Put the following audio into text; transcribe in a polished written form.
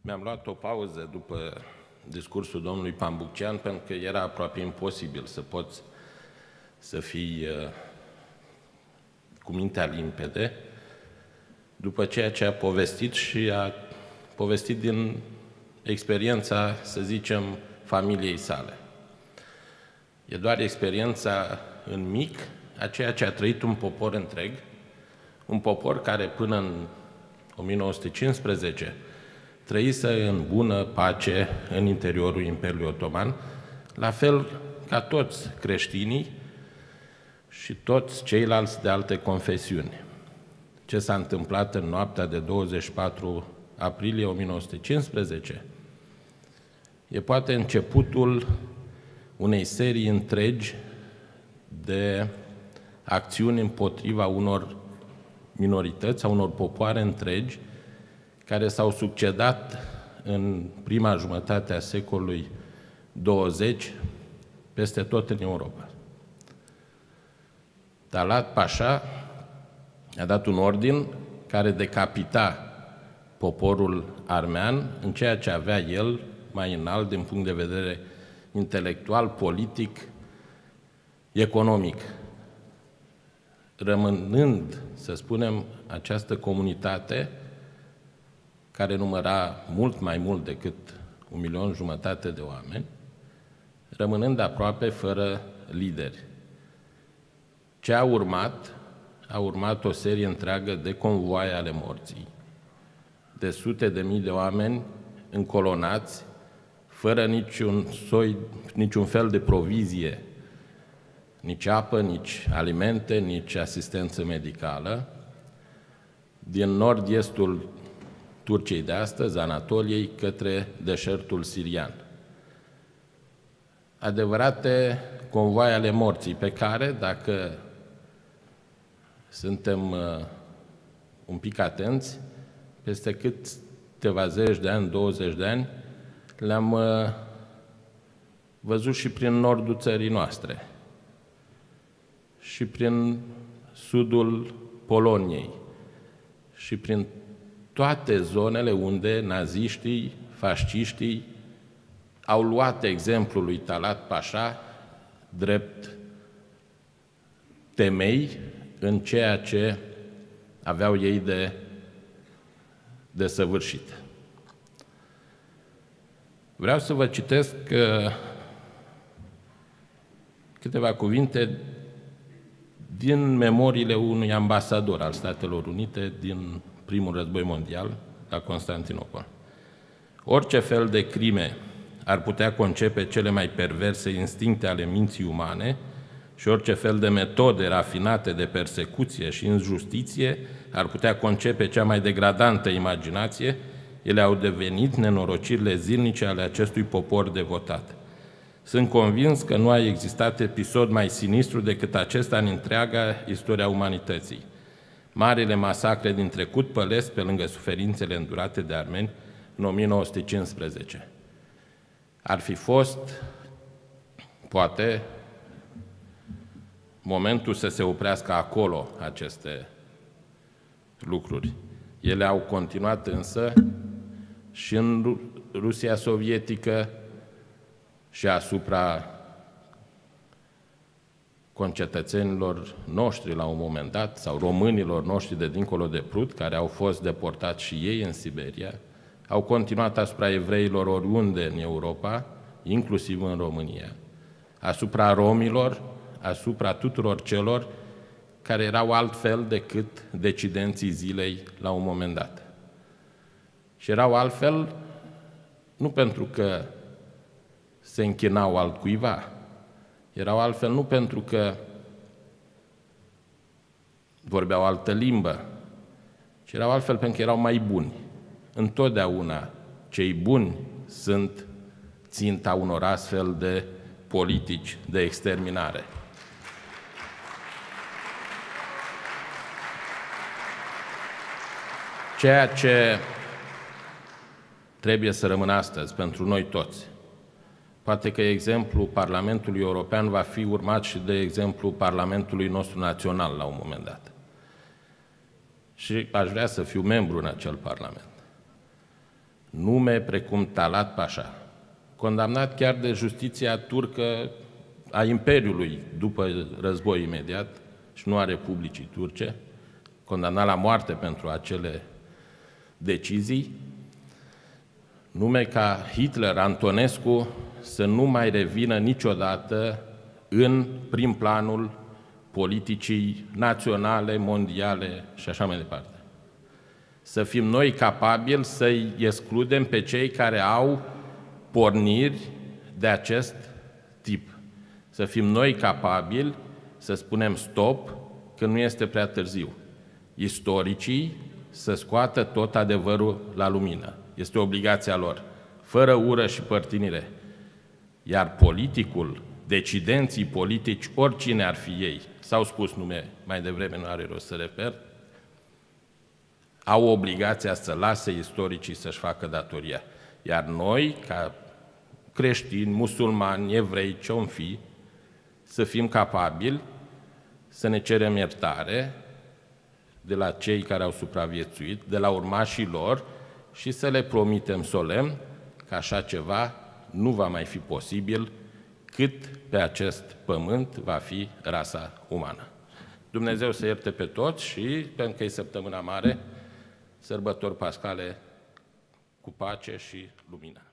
Mi-am luat o pauză după discursul domnului Pambucean, pentru că era aproape imposibil să poți să fii cu mintea limpede după ceea ce a povestit și a povestit din experiența, să zicem, familiei sale. E doar experiența în mic a ceea ce a trăit un popor întreg, un popor care până în 1915 trăise în bună pace în interiorul Imperiului Otoman, la fel ca toți creștinii și toți ceilalți de alte confesiuni. Ce s-a întâmplat în noaptea de 24 aprilie 1915 e poate începutul unei serii întregi de acțiuni împotriva unor minorități, a unor popoare întregi, care s-au succedat în prima jumătate a secolului 20 peste tot în Europa. Talat Pașa a dat un ordin care decapita poporul armean în ceea ce avea el mai înalt din punct de vedere intelectual, politic, economic, rămânând, să spunem, această comunitate care număra mult mai mult decât 1,5 milion de oameni, rămânând aproape fără lideri. Ce a urmat? A urmat o serie întreagă de convoaie ale morții, de sute de mii de oameni încolonați, fără niciun fel de provizie, nici apă, nici alimente, nici asistență medicală, din nord-estul Turciei de astăzi, Anatoliei, către deșertul sirian. Adevărate convoaie ale morții, pe care, dacă suntem un pic atenți, peste câteva zeci de ani, 20 de ani, le-am văzut și prin nordul țării noastre, și prin sudul Poloniei, și prin toate zonele unde naziștii, fasciștii au luat exemplul lui Talat Pașa drept temei în ceea ce aveau ei de săvârșit. Vreau să vă citesc câteva cuvinte din memoriile unui ambasador al Statelor Unite din primul război mondial, la Constantinopol. Orice fel de crime ar putea concepe cele mai perverse instincte ale minții umane și orice fel de metode rafinate de persecuție și injustiție ar putea concepe cea mai degradantă imaginație, ele au devenit nenorocirile zilnice ale acestui popor devotat. Sunt convins că nu a existat episod mai sinistru decât acesta în întreaga istoria umanității. Marile masacre din trecut pălesc pe lângă suferințele îndurate de armeni în 1915. Ar fi fost, poate, momentul să se oprească acolo aceste lucruri. Ele au continuat însă și în Rusia sovietică și asupra concetățenilor noștri la un moment dat, sau românilor noștri de dincolo de Prut, care au fost deportați și ei în Siberia, au continuat asupra evreilor oriunde în Europa, inclusiv în România, asupra romilor, asupra tuturor celor care erau altfel decât decidenții zilei la un moment dat. Și erau altfel nu pentru că se închinau altcuiva, erau altfel nu pentru că vorbeau altă limbă, ci erau altfel pentru că erau mai buni. Întotdeauna cei buni sunt ținta unor astfel de politici de exterminare. Ceea ce trebuie să rămână astăzi pentru noi toți. Poate că exemplul Parlamentului European va fi urmat și de exemplul Parlamentului nostru național la un moment dat. Și aș vrea să fiu membru în acel Parlament. nume precum Talat Pașa, condamnat chiar de justiția turcă a Imperiului după război imediat și nu a Republicii Turce, condamnat la moarte pentru acele decizii, nume ca Hitler, Antonescu, să nu mai revină niciodată în prim planul politicii naționale, mondiale și așa mai departe. Să fim noi capabili să-i excludem pe cei care au porniri de acest tip. Să fim noi capabili să spunem stop când nu este prea târziu. Istoricii să scoată tot adevărul la lumină. Este obligația lor, fără ură și părtinire. Iar politicul, decidenții politici, oricine ar fi ei, s-au spus nume mai devreme, nu are rost să repet, au obligația să lase istoricii să-și facă datoria. Iar noi, ca creștini, musulmani, evrei, ce-om fi, să fim capabili să ne cerem iertare de la cei care au supraviețuit, de la urmașii lor și să le promitem solemn că așa ceva nu va mai fi posibil cât pe acest pământ va fi rasa umană. Dumnezeu să ierte pe toți și, pentru că e săptămâna mare, sărbători pascale cu pace și lumină.